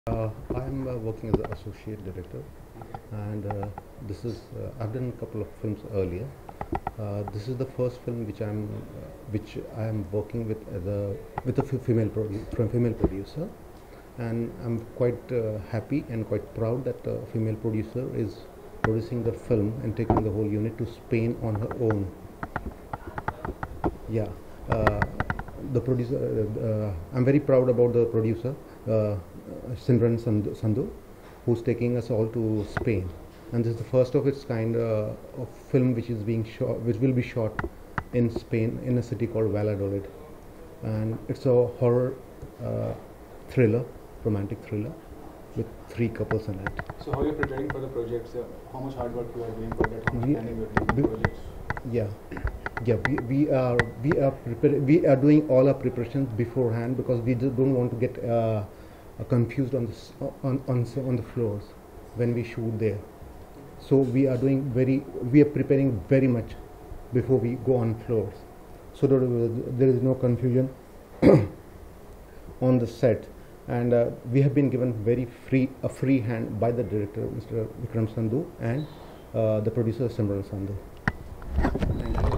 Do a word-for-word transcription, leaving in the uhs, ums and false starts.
Uh, I'm uh, working as an associate director, and uh, this is uh, I've done a couple of films earlier. Uh, this is the first film which I'm uh, which I am working with as a with a female produ- female producer, and I'm quite uh, happy and quite proud that a female producer is producing the film and taking the whole unit to Spain on her own. Yeah, uh, the producer. Uh, I'm very proud about the producer. Uh, Simran Sandhu, who's taking us all to Spain, and this is the first of its kind uh, of film which is being shot, which will be shot in Spain in a city called Valladolid, and it's a horror uh, thriller, romantic thriller, with three couples in it. So how are you preparing for the projects? Uh, how much hard work you are doing for that? How much We, planning you are doing for the projects? Yeah, yeah. We, we are we are prepar- we are doing all our preparations beforehand because we just don't want to get uh, confused on the s- on on on the floors when we shoot there. So we are doing very we are preparing very much before we go on floors, so that there is no confusion on the set. And uh, we have been given very free a free hand by the director, Mister Vikram Sandhu, and uh, the producer, Simran Sandhu. Thank you.